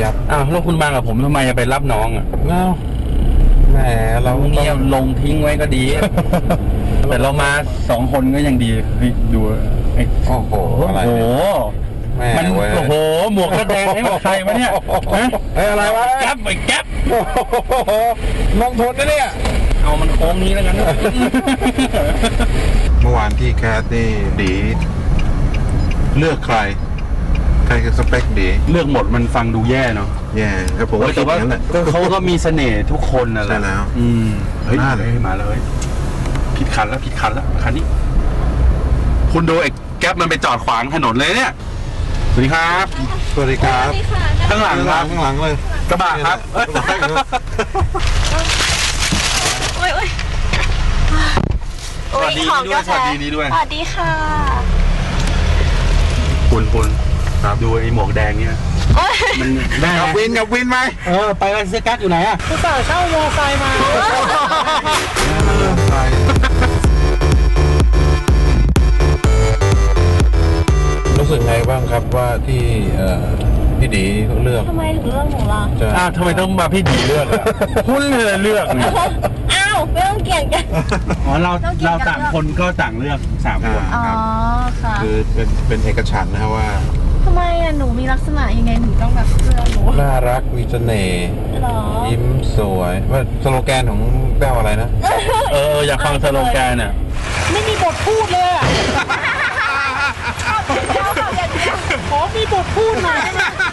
ยับอ้าวแล้วคุณมากับผมทำไมจะไปรับน้องอ่ะแหมเราเงียบลงทิ้งไว้ก็ดี แต่เรามา2 คนก็ยังดีดูโอ้โหอะไรมันโอ้โหหมวกกระแดงให้ใครมาเนี่ยอะไรวะแก๊ปไอ้แก๊ปลงทุนนะเนี่ยเอามันโค้งนี้แล้วกันเมื่อวานที่แคสนี่ดีเลือกใครคือสเปคดีเลือกหมดมันฟังดูแย่เนาะแย่ครับผมแต่ว่าเขาก็มีเสน่ห์ทุกคนนะใช่แล้วเฮ้ยมาเลยผิดคันแล้วคันนี้คุณดูไอ้แก๊ปมันไปจอดขวางถนนเลยเนี่ยสวัสดีครับสวัสดีครับข้างหลังเลยกระบะครับสวัสดีด้วยสวัสดีนี้ด้วยสวัสดีค่ะคุณครับดูไอ้หมวกแดงเนี่ยมันได้กับวินไหมไปกันเสื้อกั๊กอยู่ไหนอ่ะผู้สาวเช่ามอไซค์มารู้สึกไงบ้างครับว่าที่พี่ดีเขาเลือกทำไมถึงเลือกหนูล่ะทำไมต้องมาพี่ดีเลือกคุณเลยเลือกเนี่ยอ้าวไม่ต้องเกี่ยงกันเราต่างคนก็ต่างเลือก3 คนอ๋อค่ะคือเป็นเอกฉันท์นะครับว่าทำไมหนูมีลักษณะยังไงหนูต้องแบบเลือกหนูน่ารักมีเสน่ห์ยิ้มสวยว่าสโลแกนของแป้วอะไรนะอยากฟังสโลแกนน่ะไม่มีบทพูดเลยอ่ะขอมีบทพูดหน่อย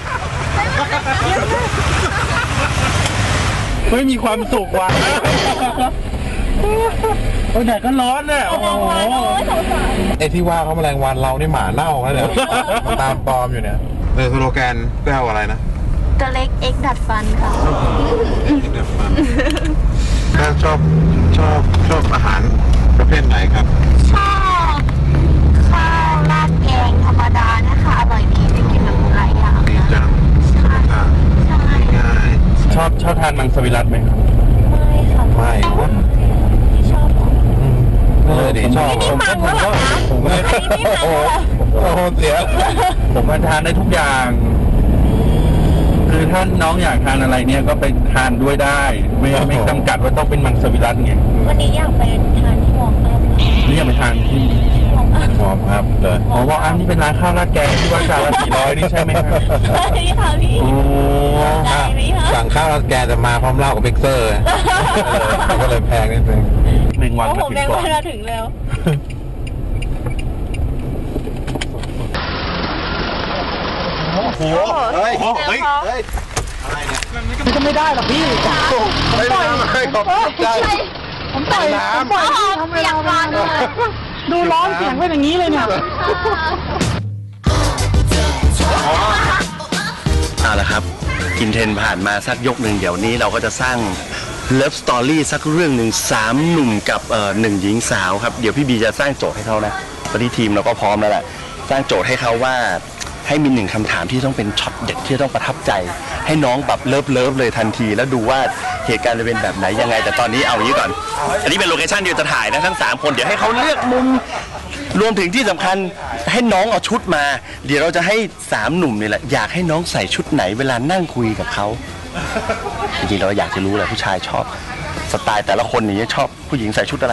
ไม่มีความสุขว่ะแดดก็ร้อนเนี่ยโอ้โหไอ้ที่ว่าเขาแมลงวันเรานี่หมาเน่าแล้วเนี่ยตามปลอมอยู่เนี่ยสโลแกนแป้วอะไรนะตัวเล็กเอ็กดัดฟันค่ะดัดฟันถ้าชอบอาหารประเภทไหนครับชอบข้าวราดแกงธรรมดานะคะอร่อยดีไม่กินแบบหลายอย่างดีจังง่ายชอบทานมังสวิรัติไหมครับไม่ค่ะไม่ที่ชอบดีชอบผมโอ้โหเสียผมมาทานได้ทุกอย่างคือถ้าน้องอยากทานอะไรเนี่ยก็ไปทานด้วยได้ไม่จำกัดว่าต้องเป็นมังสวิรัติไงวันนี้อยากไปทานที่วอร์มอัพนี่อยากไปทานที่วอร์มอัพเลยวอร์มอัพนี่เป็นร้านข้าวราดแกงที่ว่าจานละ400นี่ใช่ไหมครับใช่ค่ะพี่โอ้สั่งข้าวราดแกงจะมาพร้อมเหล้ากับมิกเซอร์ก็เลยแพงนิดนึง 1 วันมาถึงก่อนผมถึงแล้วโอ้โหเฮ้ยอะไรเนี่ยมันก็ไม่ได้หรอกพี่ผมปล่อยผมปล่อยทำเวลามาดูร้อนเสียงเป็นอย่างนี้เลยเนี่ยเอาละครับกินเทรนผ่านมาสักยกหนึ่งเดี๋ยวนี้เราก็จะสร้างเลิฟสตอรี่สักเรื่องหนึ่ง3 หนุ่มกับ1 หญิงสาวครับเดี๋ยวพี่บีจะสร้างโจทย์ให้เขานะตอนนี้ทีมเราก็พร้อมแล้วแหละสร้างโจทย์ให้เขาว่าให้มี1 คำถามที่ต้องเป็นช็อตเด็ดที่ต้องประทับใจให้น้องแบบเลิฟเลยทันทีแล้วดูว่าเหตุการณ์จะเป็นแบบไหนยังไงแต่ตอนนี้เอาอย่างนี้ก่อนอันนี้เป็นโลเคชั่นเดียวจะถ่ายนะทั้ง3 คนเดี๋ยวให้เขาเลือกมุมรวมถึงที่สำคัญให้น้องเอาชุดมาเดี๋ยวเราจะให้3 หนุ่มนี่แหละอยากให้น้องใส่ชุดไหนเวลานั่งคุยกับเขาจริงๆเราอยากจะรู้แหละผู้ชายชอบสไตล์แต่ละคนอย่างนี้ชอบผู้หญิงใส่ชุดอะไร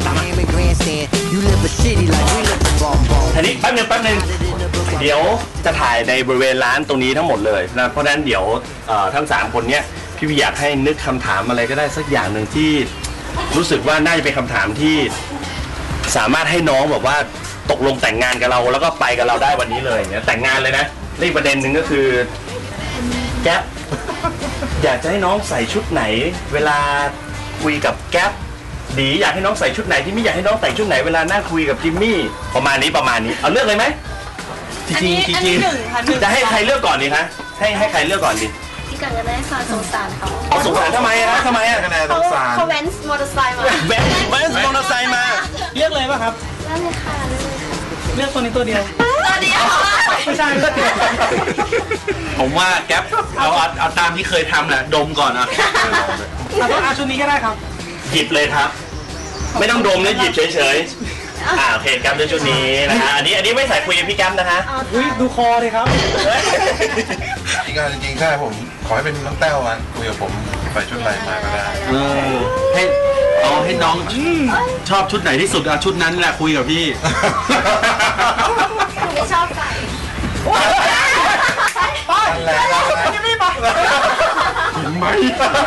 ทีนี้แป๊บนึงเดี๋ยวจะถ่ายในบริเวณร้านตรงนี้ทั้งหมดเลยนะเพราะฉะนั้นเดี๋ยวทั้ง3 คนเนี้ยพี่อยากให้นึกคำถามอะไรก็ได้สักอย่างหนึ่งที่รู้สึกว่าน่าจะเป็นคำถามที่สามารถให้น้องแบบว่าตกลงแต่งงานกับเราแล้วก็ไปกับเราได้วันนี้เลยเนี่ยแต่งงานเลยนะอีกประเด็นหนึ่งก็คือแก๊ปอยากจะให้น้องใส่ชุดไหนเวลาคุยกับแก๊ปดีอยากให้น้องใส่ชุดไหนที่ไม่อยากให้น้องแต่งชุดไหนเวลานั่งคุยกับจิมมี่ประมาณนี้เอาเลือกเลยไหมจริงจะให้ใครเลือกก่อนดีคะให้ใครเลือกก่อนดีพี่กันก็ได้ค่ะสงสารเขาสงสารทำไมอะคะสงสารเขาแว้นมอเตอร์ไซค์มาแว้นมอเตอร์ไซค์มาเลือกเลยป่ะครับเลือกเลยค่ะเลือกตัวนี้ตัวเดียวไม่ใช่ผมว่าแก๊ปเอาตามที่เคยทำแหละดมก่อนนะเอาชุดนี้ก็ได้ครับหยิบเลยครับไม่ต้องดมนะหยิบเฉยๆโอเคแก๊ปด้วยชุดนี้นะคะอันนี้ไม่ใส่คุยกับพี่แก๊ปนะคะดูคอเลยครับจริงๆใช่ผมขอให้เป็นน้องแต้วมาคุยกับผมใส่ชุดอะไรมาก็ได้ให้น้องชอบชุดไหนที่สุดชุดนั้นแหละคุยกับพี่ไม่ชอบใส่นั่นแหละนั่นแหละเห็นไหม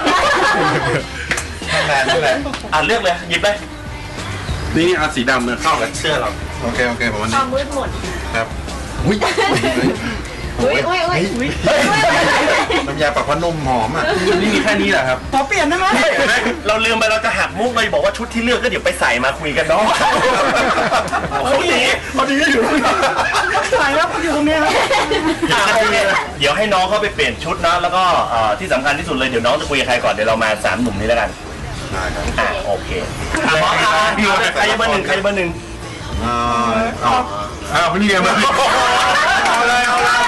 นั่นแหละเลือกเลยหยิบไปนี่เอาสีดำมาเข้ากับเสื้อเราโอเคผมวันควานี้มมืดมนครับอุ้ยอุ้ยน้ำยาปรับผ้านุ่มหอมอ่ะนี่มีแค่นี้แหละครับขอเปลี่ยนได้ไหมเราลืมไปเราจะหักมุกเลยบอกว่าชุดที่เลือกก็เดี๋ยวไปใส่มาคุยกันเนาะเขาดีอยู่ใส่แล้วอยู่ตรงนี้ครับเดี๋ยวให้น้องเขาไปเปลี่ยนชุดนะแล้วก็ที่สำคัญที่สุดเลยเดี๋ยวน้องจะคุยกับใครก่อนเดี๋ยวเรามา3 หนุ่มนี้แล้วกันได้ครับโอเคใครเบอร์ 1ใครเบอร์ 1 นี่ไงมาเอาเลยใครเบอร์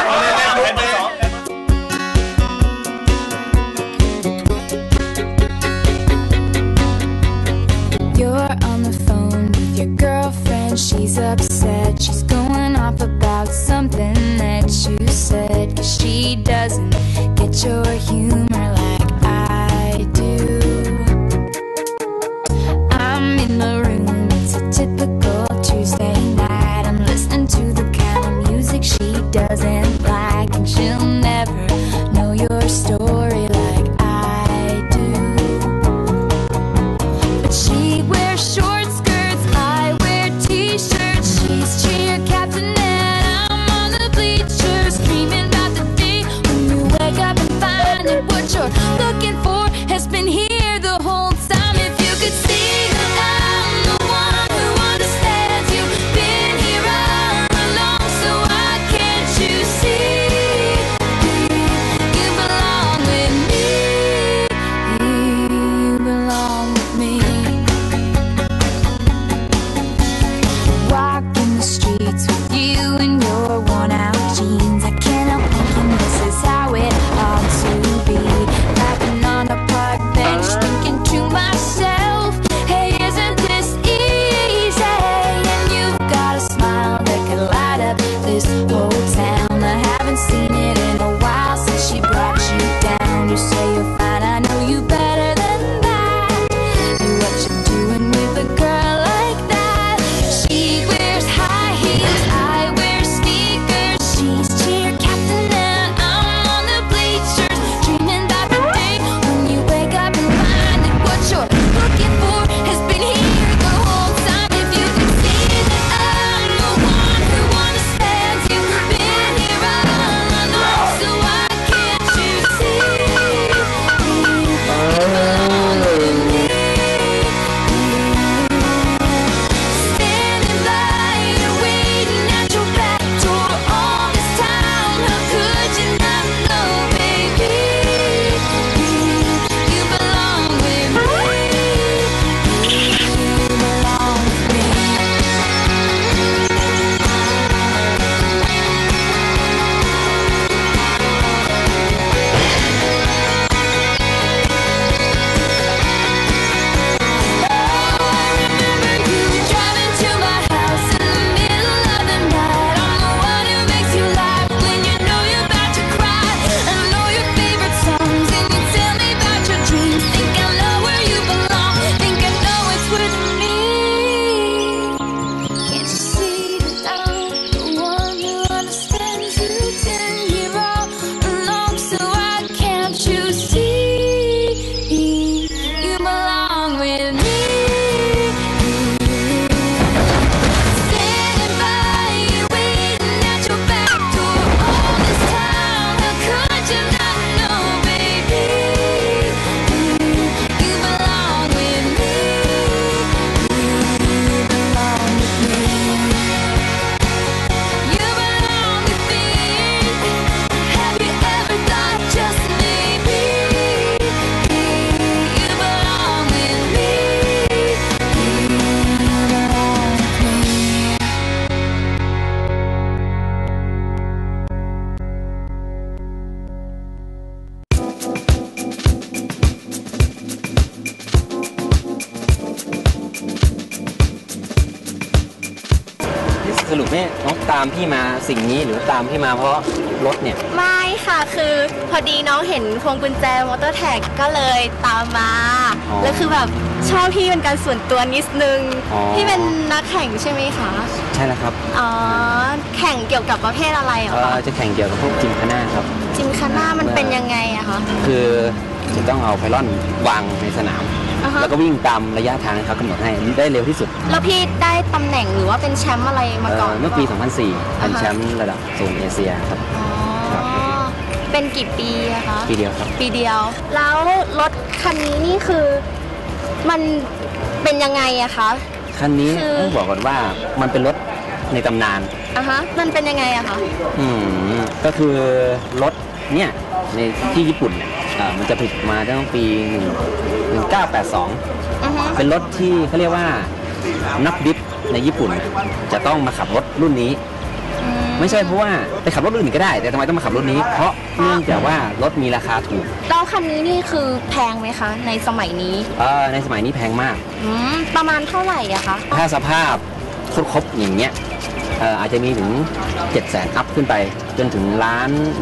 You're on the phone with your girlfriend. She's upset. She's going off about something that you said. 'Cause she doesn't get your humor like I do. I'm in the room. It's a typical Tuesday night. I'm listening to the kind of music she doesn't like. And she'll never know your story like I do. But she wears short skirts, I wear t-shirts. She's cheer captain and I'm on the bleachers, dreaming about the day when you wake up and find that what รุปนี่น้องตามพี่มาสิ่งนี้หรือตามพี่มาเพราะรถเนี่ยไม่ค่ะคือพอดีน้องเห็นพวงกุญแจมอเตอร์แท็กก็เลยตามมาอ๋อแล้วคือแบบชอบพี่เป็นการส่วนตัวนิดนึงอ๋อพี่เป็นนักแข่งใช่ไหมคะใช่แล้วครับอ๋อแข่งเกี่ยวกับประเภทอะไรเหรอคะจะแข่งเกี่ยวกับพวกจิมคาน่าครับจิมคาน่ามันเป็นยังไงอะคะคือจะต้องเอาไพลอนวางในสนามอ่าฮะแล้วก็วิ่งตามระยะทางที่เขากำหนดให้ได้เร็วที่สุดแล้วพี่ได้ตำแหน่งหรือว่าเป็นแชมป์อะไรมาก่อนเมื่อปี 2004 เป็นแชมป์ระดับโซนเอเชียครับอ๋อครับเป็นกี่ปีอะคะปีเดียวครับปีเดียว แล้วรถคันนี้นี่คือมันเป็นยังไงอะคะคันนี้คือต้องบอกก่อนว่ามันเป็นรถในตำนานอ่ะฮะมันเป็นยังไงอะคะก็คือรถเนี่ยในที่ญี่ปุ่นเนี่ยมันจะผลิตมาตั้งปี 1982 อือฮึเป็นรถที่เขาเรียกว่านักดริฟต์ในญี่ปุ่นจะต้องมาขับรถรุ่นนี้ ไม่ใช่เพราะว่าไปขับรถรุ่นอื่นก็ได้ แต่ทำไมต้องมาขับรถนี้ เพราะเนื่องจากว่ารถมีราคาถูกแล้วคันนี้นี่คือแพงไหมคะ ในสมัยนี้ในสมัยนี้แพงมากประมาณเท่าไหร่อะคะถ้าสภาพครบอย่างเงี้ยอาจจะมีถึง 700,000 อัพขึ้นไป จนถึง1 ล้าน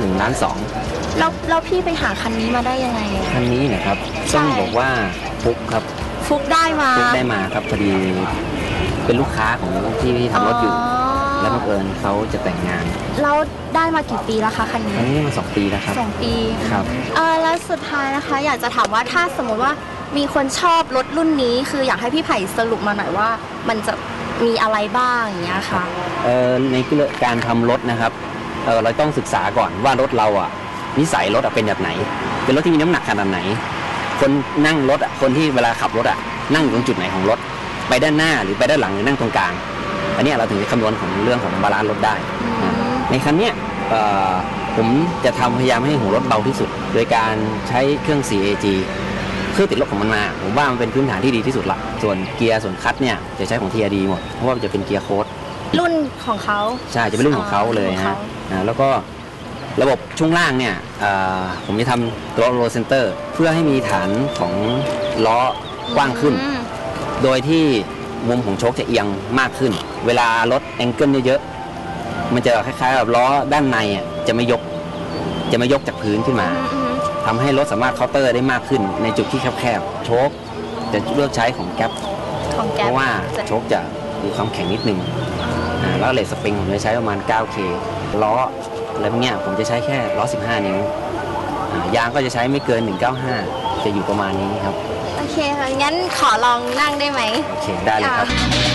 2 แล้วพี่ไปหาคันนี้มาได้ยังไงอะคันนี้นะครับใช่ต้องบอกว่าฟุกครับฟุกได้มาฟุกได้มาครับพอดีเป็นลูกค้าของที่ทำรถอยู่ แล้วบังเอิญเขาจะแต่งงานแล้วได้มากี่ปีแล้วคะคันนี้อันนี้มา2 ปีแล้วครับ 2 ปีครับแล้วสุดท้ายนะคะ อยากจะถามว่าถ้าสมมติว่ามีคนชอบรถรุ่นนี้ คืออยากให้พี่ไผ่สรุปมาหน่อยว่ามันจะมีอะไรบ้างอย่างเงี้ยค่ะในการทำรถนะครับเราต้องศึกษาก่อนว่ารถเราอ่ะนิสัยรถเป็นแบบไหน เป็นรถที่มีน้ำหนักขนาดไหน คนนั่งรถคนที่เวลาขับรถนั่งอยู่ตรงจุดไหนของรถ ไปด้านหน้าหรือไปด้านหลังหรือนั่งตรงกลาง อันนี้เราถึงจะคำนวณของเรื่องของบาลานซ์รถได้ ในคันเนี้ยผมจะพยายามให้หัวรถเบาที่สุด โดยการใช้เครื่อง 4AG เครื่องติดรถของมันมาผมว่ามันเป็นพื้นฐานที่ดีที่สุดละส่วนเกียร์ส่วนคลัตช์เนี่ยจะใช้ของ TRD หมดเพราะว่ามันจะเป็นเกียร์โค้ดรุ่นของเขาใช่จะเป็นรุ่นของเขาเลยของฮะเขาแล้วก็ระบบช่วงล่างเนี่ยผมจะทำตัวโรเซนเตอร์เพื่อให้มีฐานของล้อกว้างขึ้น โดยที่มุมของโชคจะเอียงมากขึ้น เวลารถแองเกิลเยอะๆมันจะคล้ายๆแบบล้อด้านในจะไม่ยกจากพื้นขึ้นมาทำให้รถสามารถเคาน์เตอร์ได้มากขึ้นในจุดที่แคบๆโชคจะเลือกใช้ของแก๊ปของแก๊เพปราะว่าโชคจะมีความแข็งนิดนึงแล้วเลสสปริงผมจะใช้ประมาณ 9K ล้ออะไรพวกเนี้ยผมจะใช้แค่ล้อ 15 นิ้วยางก็จะใช้ไม่เกิน 195 จะอยู่ประมาณนี้ครับโอเคค่ะงั้นขอลองนั่งได้ไหมโอเค ได้เลยครับ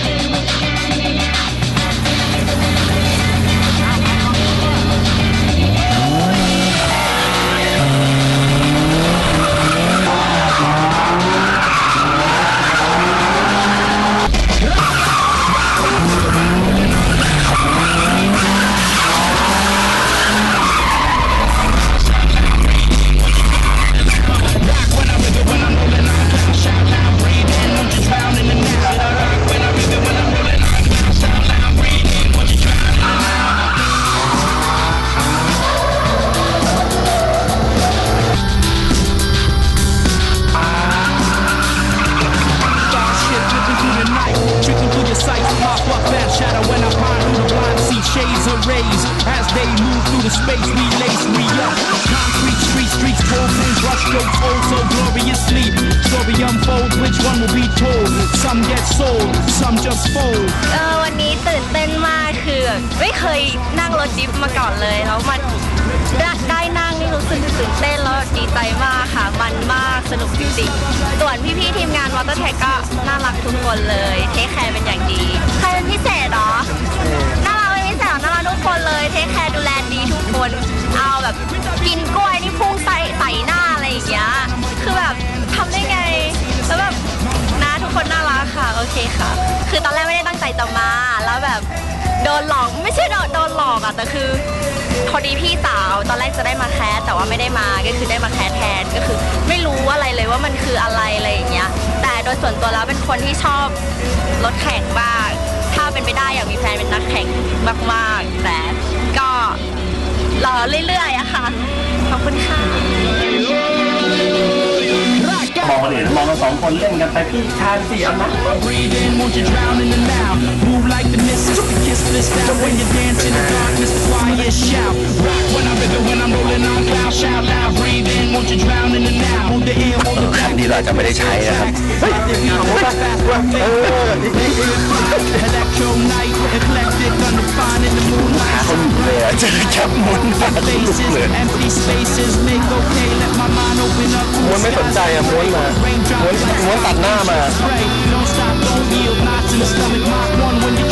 As they move through the space, we lace me up. Concrete streets, cold brush strokes, oh so gloriously. Story unfolds, which one will be told? Some get sold, some just fold. วันนี้ตื่นเต้นมากคือไม่เคยนั่งรถดิฟมาก่อนเลยแล้วมันได้นั่งนี่รู้สึกตื่นเต้นแล้วดีใจมากค่ะมันมากสนุกจริงๆส่วนพี่ๆทีมงานวอเตอร์แท็กก็น่ารักทุกคนเลยเทคแคร์เป็นอย่างดีใครเป็นพิเศษเหรอน่ารักเป็นพิเศษน่ารักทุกคนเลยเทคแคร์ดูแลดีทุกคนเอาแบบกินกล้วยนี่พุ่งใส่หน้าอะไรอย่างเงี้ยคือแบบทำได้ไงแล้วแบบนะทุกคนน่ารักค่ะโอเคค่ะคือตอนแรกไม่ได้ตั้งใจจะมาแล้วแบบโดนหลอกไม่ใช่โดนหลอกอะแต่คือพอดีพี่สาวตอนแรกจะได้มาแคสแต่ว่าไม่ได้มาก็คือได้มาแคสแทนก็คือไม่รู้อะไรเลยว่ามันคืออะไรอย่างเงี้ยแต่โดยส่วนตัวแล้วเป็นคนที่ชอบรถแข่งมากถ้าเป็นไปได้อยากมีแฟนเป็นนักแข่งมากๆแต่ก็รอเรื่อยๆอะค่ะขอบคุณค่ะมองเนี่ยมองกัน2 คนเล่นกันไปพี่ชาย4อันนะ Breathe in, won't you drown in the now? Move like the missus, the kiss this down. When you dance in the darkness, the quiet shout. Rock when I'm rhythm, when I'm rolling on cloud. Shout loud, breathe in, won't you drown in the now? Hold the air, hold the ครั้งนี้เราจะไม่ได้ใช้นะครับ Electro night, eclectic, undefined in the moonlight. เขาหมุนเลยอะเจอแคปหมุนมาทุก Faces, เลย empty spaces, make okay. Let my mind open up. ม้วนไม่สนใจอะม้วนมาม้วนตัดหน้ามา Don't stop, don't yield, knots in the stomach, Mach 1 when you